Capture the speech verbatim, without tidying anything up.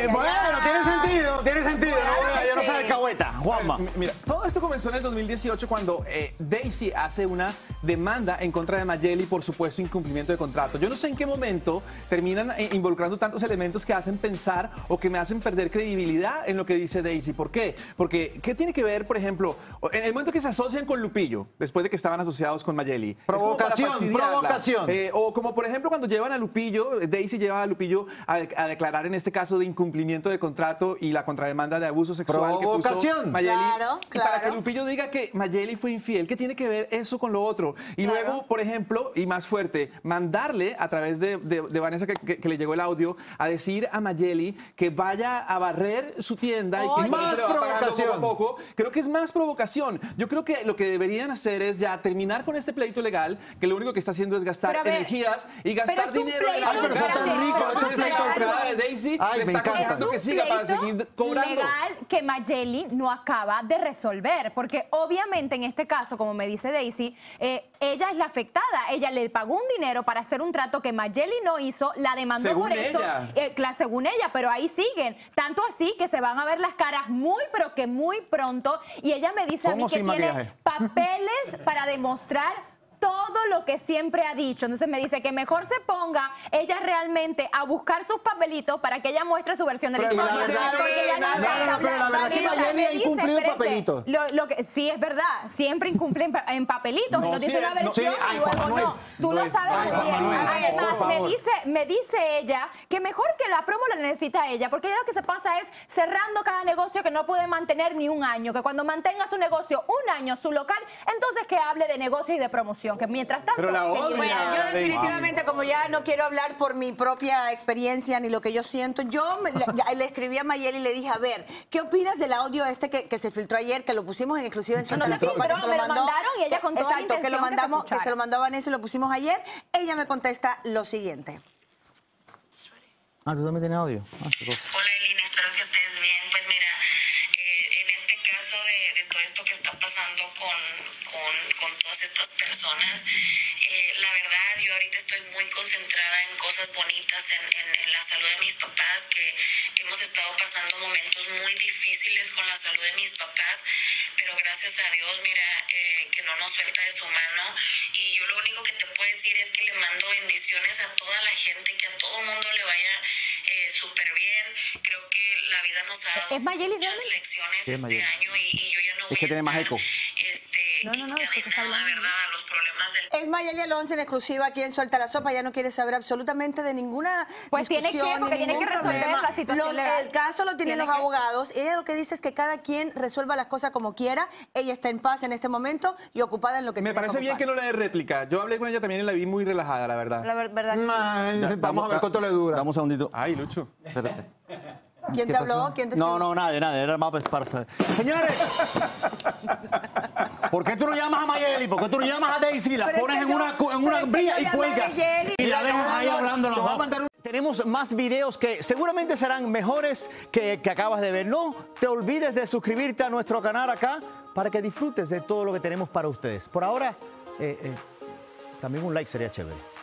ay, bueno, ay. tiene sentido, tiene sentido. Claro No, que ya no sí. sabe alcahueta, Juanma. Mira, todo esto comenzó en el dos mil dieciocho cuando eh, Daisy hace una demanda en contra de Mayeli por supuesto incumplimiento de contrato. Yo no sé en qué momento terminan eh, involucrando tantos elementos que hacen pensar o que me hacen perder credibilidad en lo que dice Daisy. ¿Por qué? Porque, ¿qué tiene que ver, por ejemplo, en el momento que se asocian con Lupillo, después de que estaban asociados con Mayeli? Es como para Provocación, fastidiarla. provocación. Eh, o como, por ejemplo, cuando llevan a Lupillo, Daisy lleva a Lupillo a, a declarar en este caso de incumplimiento de contrato y la contrademanda de abuso sexual que puso Provocación. Mayeli. Claro, Y para claro. que Lupillo diga que Mayeli fue infiel, ¿qué tiene que ver eso con lo otro? Y Claro. luego, por ejemplo, y más fuerte, mandarle a través de, de- de Vanessa que, que- que le llegó el audio a decir a Mayeli que vaya a barrer su tienda y que Oye. no se le va Más pagando poco a provocación. poco. Creo que es más provocación. Yo creo que lo que deberían hacer es ya terminar con este pleito legal, que lo único que está haciendo es gastar Pero a ver, energías y pero gastar es un dinero en la pleito, Ay, pero está tan mercado. rico, Entonces, este la pleito. privada de Daisy Ay, le me está encanta. costando Es que un siga para pleito seguir cobrando. legal que Mayeli no acaba de resolver, porque obviamente en este caso, como me dice Daisy, eh, ella es la afectada. Ella le pagó un dinero para hacer un trato que Mayeli no hizo, la demandó Según por eso, ella. eh, cla- según ella, pero ahí siguen. Tanto así que se van a ver las caras muy, pero que muy pronto. Y ella me dice a mí ¿Cómo que sin tiene maquillaje? papeles para demostrar todo lo que siempre ha dicho. Entonces me dice que mejor se ponga ella realmente a buscar sus papelitos para que ella muestre su versión de la Pero historia. la verdad Porque es- ella no no, no, acepta no, pero la hablar. verdad es que Vanessa, Mayeli ha me dice, incumplido espérese, papelitos. Lo, lo que, sí, es verdad. Siempre incumple en, pa- en papelitos. No, y nos dice sí, una no, versión sí, ay, y luego Juan Manuel, no. Tú no lo es- sabes ay, muy Juan bien. Manuel, Además, por me favor. dice, me dice ella que mejor que la promo la necesita ella, porque ella lo que se pasa es cerrando cada negocio que no puede mantener ni un año. Que cuando mantenga su negocio un año, su local, entonces que hable de negocio y de promoción. Que mientras tanto... Pero la que odia. Bueno, yo Daisy. definitivamente, como ya no quiero hablar por mi propia experiencia ni lo que yo siento, yo me- le, ya le escribí a Mayeli y le dije, a ver, ¿qué opinas del audio este que, que se filtró ayer, que lo pusimos en exclusiva en su No, no, la sí, Sopa, pero que se me lo mandaron y ella con toda la Exacto, que lo intención que se mandamos, que, se escuchara. lo mandó a Vanessa y lo pusimos ayer. Ella me contesta lo siguiente. Ah, ¿tú también tienes audio? Ah, qué cosa. Hola Elina, espero que estés bien. Pues mira, eh, en este caso de, de todo esto que está pasando con, con, con todas estas personas, eh, la verdad yo ahorita estoy muy concentrada en cosas bonitas, en, en, en la salud de mis papás, que hemos estado pasando momentos muy difíciles con la salud de mis papás, pero gracias a Dios, mira, eh, que no nos suelta de su mano. Y yo lo único que te puedo decir es que le mando bendiciones a toda la gente, que a todo mundo le vaya eh, súper bien. Creo que la vida nos ha dado ¿Es Mayeli muchas realmente? lecciones Sí, es este Mayeli. año y, y yo ya no voy Es que a tiene más estar, eco. este, No, no, no, es porque está encadenada, hablando. ¿verdad?, a los problemas del Es Mayeli Alonso en exclusiva aquí en Suelta la Sopa. Ya no quiere saber absolutamente de ninguna Pues tiene que, discusión, porque ni tiene que ningún resolver problema. la situación Lo- legal. El caso lo tienen Tiene los que- abogados. Ella lo que dice es que cada quien resuelva las cosas como quiera. Ella está en paz en este momento y ocupada en lo que Me tiene parece que bien que no ocuparse. le dé réplica. Yo hablé con ella también y la vi muy relajada, la verdad. La ver- verdad que sí. Ay, vamos a ver cuánto le dura. Dame un segundito. Ay, Lucho. Espérate. ¿Quién ¿Qué te habló? pasó? ¿Quién te No, escribió? no, nadie, nadie. Era más para saber. Señores, ¿por qué tú no llamas a Mayeli? ¿Por qué tú no llamas a Daisy? La Pero es pones que en yo- una, cu- en una pero es que brilla yo y llamé a cuelgas. Mayeli. Y la dejas ahí Te hablando. voy a mandar un- Tenemos más videos que seguramente serán mejores que, que acabas de ver. No te olvides de suscribirte a nuestro canal acá para que disfrutes de todo lo que tenemos para ustedes. Por ahora, eh, eh, también un like sería chévere.